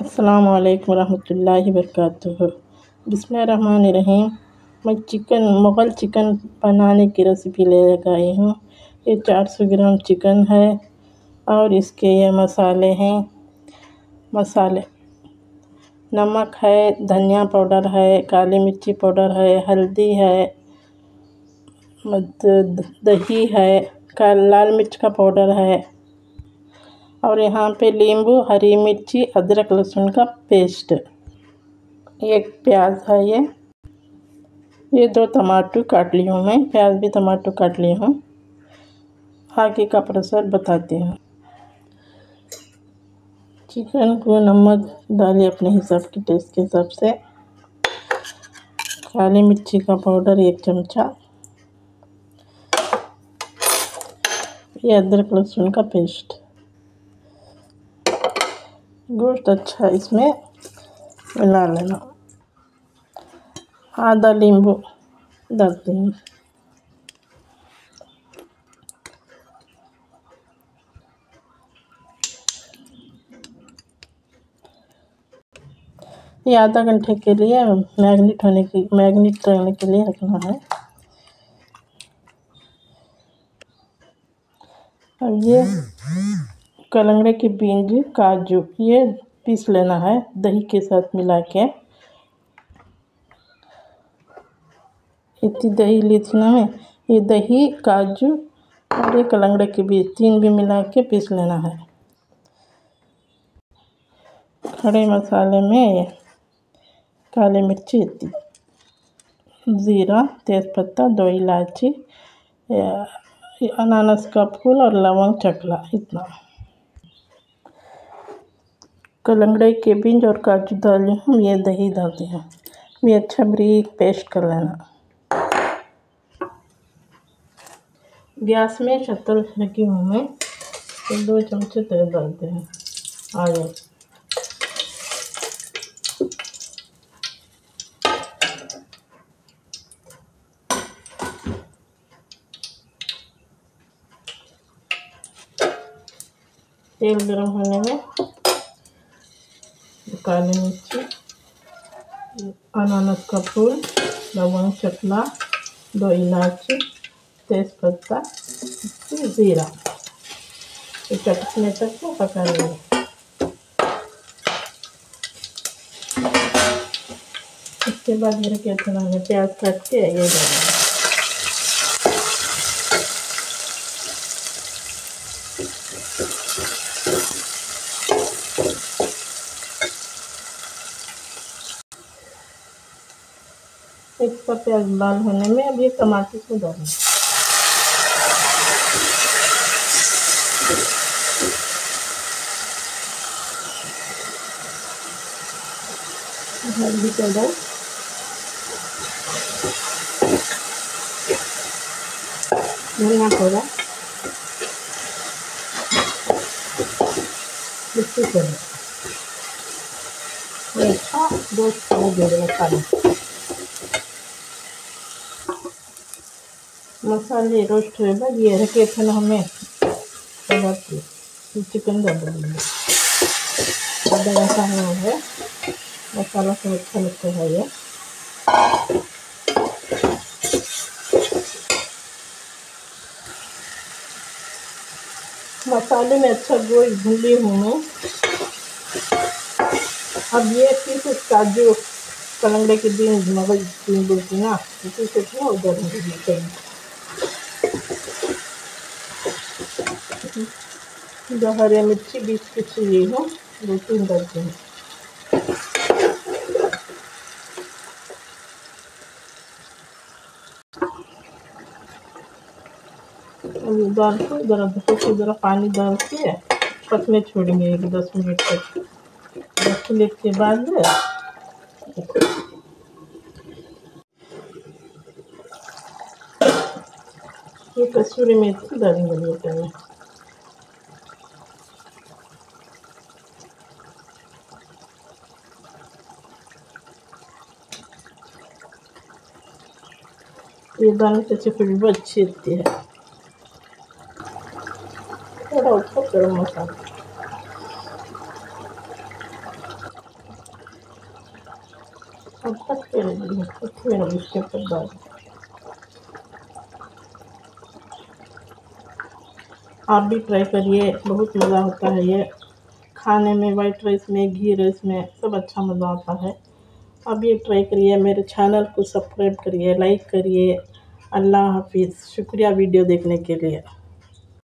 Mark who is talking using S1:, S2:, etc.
S1: अस्सलाम वालेकुम रहमतुल्लाहि वबरकातुहू। बिस्मिल्लाहिर्रहमानिर्रहीम। मैं मुग़ल चिकन बनाने की रेसिपी लेकर आई हूँ। ये 400 ग्राम चिकन है और इसके ये मसाले हैं। मसाले नमक है, धनिया पाउडर है, काली मिर्ची पाउडर है, हल्दी है, दही है, लाल मिर्च का पाउडर है और यहाँ पे नींबू, हरी मिर्ची, अदरक लहसुन का पेस्ट, एक प्याज है। ये 2 टमाटर काट ली हूँ मैं, प्याज भी टमाटर काट ली हूँ। आगे का प्रोसेस बताती हूँ। चिकन को नमक डालिए अपने हिसाब के, टेस्ट के हिसाब से। काली मिर्ची का पाउडर 1 चमचा, ये अदरक लहसुन का पेस्ट। गोश्त अच्छा इसमें मिला लेना। आधा नींबू डालते हैं। ये आधा घंटे के लिए मैग्नेट करने के लिए रखना है। अब ये कलंगड़े के बीज, काजू, ये पीस लेना है दही के साथ मिला के। इतनी दही ली थी ना मैं, ये दही, काजू और ये कलंगड़े के बीज 3 भी मिला के पीस लेना है। खड़े मसाले में काली मिर्ची, ज़ीरा, तेज़पत्ता, 2 इलायची, अनानास का फूल और लवंग, चकला, इतना। कलंगड़े के बीज और काजू डाली हूँ, ये दही डालती हूँ। ये अच्छा बारीक पेस्ट कर लेना। गैस में शक्कर रखी हूँ मैं, तो 2 चमचे तेल डालते हैं। आ जाए तेल गरम होने में काली मिर्ची, अनानास का फूल, लवंग, चकला, 2 इलायची, तेज़पत्ता, ज़ीरा, ये चटकने तक को पका लेंगे। इसके बाद मेरे कहते हैं प्याज काट के ये डालेंगे। इसका प्याज लाल होने में अब ये टमाटर को डालें। हल्दी पाउडर, धनिया पाउडर, मिर्ची पाउडर, अच्छा गोश्त को दे देना सारा। मसाले रोस्ट हुए बाद ये रखे थे ना हमें चिकन डाल देंगे। आधा घंटा हुआ है, मसाला सब अच्छा लगता है। ये मसाले में अच्छा गोश्त भूनी हूँ मैं। अब ये पीस काजू, कलंगड़े के बीज, मगज बोलती ना, पीस ना उधर जो हरी मिर्ची 20 की ली हूँ, 2-3 डालते हैं। डाल के ज़रा पानी डाल के पकने छोड़ेंगे 10 मिनट तक। 10 मिनट के बाद ये कसूरी मेथी डालेंगे में। ये डालने से खुशबू अच्छी आती है। थोड़ा ऊपर गरम मसाला, अब तक के रही है कुछ मेरा इसके ऊपर डाल। आप भी ट्राई करिए, बहुत मज़ा होता है ये खाने में। वाइट राइस में, घी राइस में सब अच्छा मज़ा आता है। आप ये ट्राई करिए। मेरे चैनल को सब्सक्राइब करिए, लाइक करिए। अल्लाह हाफिज़। शुक्रिया वीडियो देखने के लिए।